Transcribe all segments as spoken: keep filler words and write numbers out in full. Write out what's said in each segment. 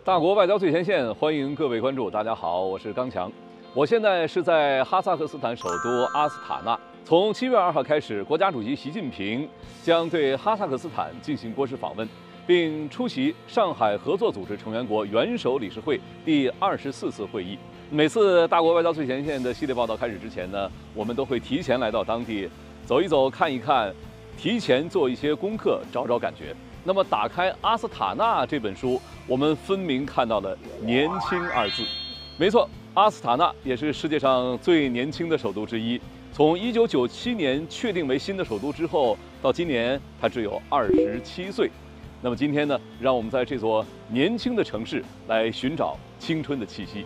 大国外交最前线，欢迎各位关注。大家好，我是刚强。我现在是在哈萨克斯坦首都阿斯塔纳。从七月二号开始，国家主席习近平将对哈萨克斯坦进行国事访问，并出席上海合作组织成员国元首理事会第二十四次会议。每次大国外交最前线的系列报道开始之前呢，我们都会提前来到当地走一走、看一看，提前做一些功课，找找感觉。那么，打开《阿斯塔纳》这本书，我们分明看到了“年轻”二字。没错，阿斯塔纳也是世界上最年轻的首都之一。从一九九七年确定为新的首都之后，到今年它只有二十七岁。那么今天呢，让我们在这座年轻的城市来寻找青春的气息。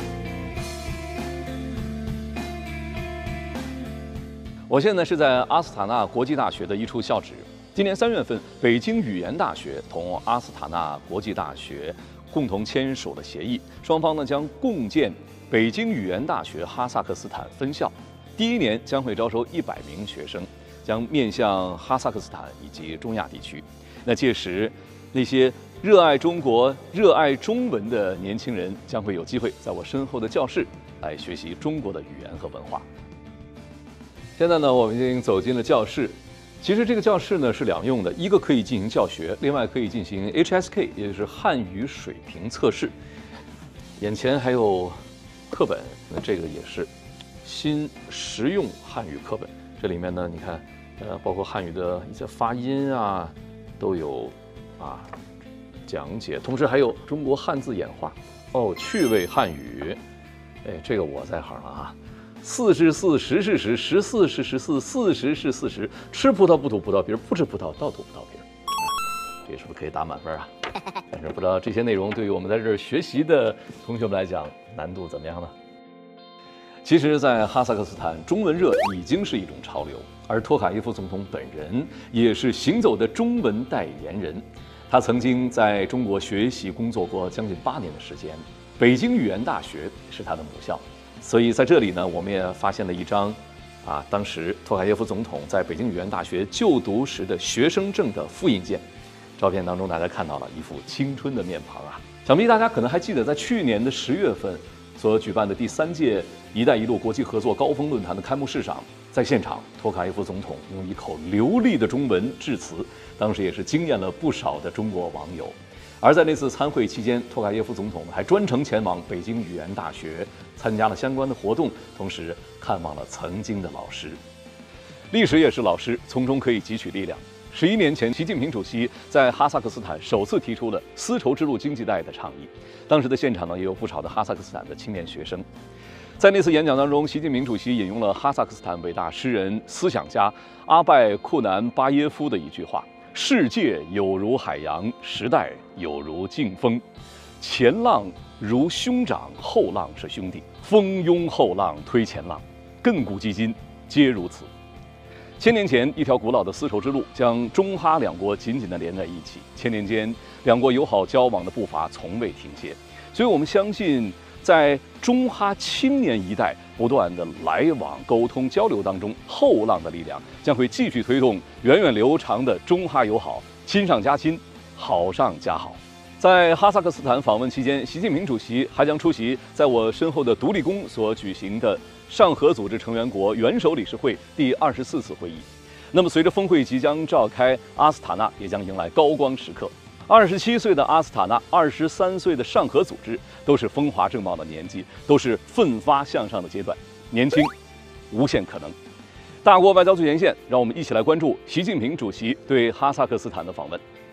我现在是在阿斯塔纳国际大学的一处校址。今年三月份，北京语言大学同阿斯塔纳国际大学共同签署了协议，双方呢将共建北京语言大学哈萨克斯坦分校。第一年将会招收一百名学生，将面向哈萨克斯坦以及中亚地区。那届时，那些热爱中国、热爱中文的年轻人将会有机会在我身后的教室来学习中国的语言和文化。现在呢，我们已经走进了教室。其实这个教室呢是两用的，一个可以进行教学，另外可以进行 H S K， 也就是汉语水平测试。眼前还有课本，那这个也是新实用汉语课本。这里面呢，你看，呃，包括汉语的一些发音啊，都有啊讲解，同时还有中国汉字演化。哦，趣味汉语，哎，这个我在行了啊。四是四，十是十，十四是十四，四十是四十。吃葡萄不吐葡萄皮儿，不吃葡萄倒吐葡萄皮儿。这是不是可以打满分啊？但是不知道这些内容对于我们在这儿学习的同学们来讲，难度怎么样呢？其实，在哈萨克斯坦，中文热已经是一种潮流，而托卡耶夫总统本人也是行走的中文代言人。他曾经在中国学习工作过将近八年的时间，北京语言大学是他的母校。所以在这里呢，我们也发现了一张，啊，当时托卡耶夫总统在北京语言大学就读时的学生证的复印件。照片当中，大家看到了一副青春的面庞啊！想必大家可能还记得，在去年的十月份所举办的第三届“一带一路”国际合作高峰论坛的开幕式上，在现场，托卡耶夫总统用一口流利的中文致辞，当时也是惊艳了不少的中国网友。而在那次参会期间，托卡耶夫总统还专程前往北京语言大学参加了相关的活动，同时看望了曾经的老师。历史也是老师，从中可以汲取力量。十一年前，习近平主席在哈萨克斯坦首次提出了丝绸之路经济带的倡议，当时的现场呢也有不少的哈萨克斯坦的青年学生。在那次演讲当中，习近平主席引用了哈萨克斯坦伟大诗人、思想家阿拜库南巴耶夫的一句话。世界有如海洋，时代有如劲风，前浪如兄长，后浪是兄弟，蜂拥后浪推前浪，亘古基今皆如此。千年前，一条古老的丝绸之路将中哈两国紧紧地连在一起，千年间，两国友好交往的步伐从未停歇。所以我们相信，在中哈青年一代不断的来往、沟通、交流当中，后浪的力量将会继续推动源远流长的中哈友好，亲上加亲，好上加好。在哈萨克斯坦访问期间，习近平主席还将出席在我身后的独立宫所举行的上合组织成员国元首理事会第二十四次会议。那么，随着峰会即将召开，阿斯塔纳也将迎来高光时刻。二十七岁的阿斯塔纳，二十三岁的上合组织，都是风华正茂的年纪，都是奋发向上的阶段。年轻，无限可能。大国外交最前线，让我们一起来关注习近平主席对哈萨克斯坦的访问。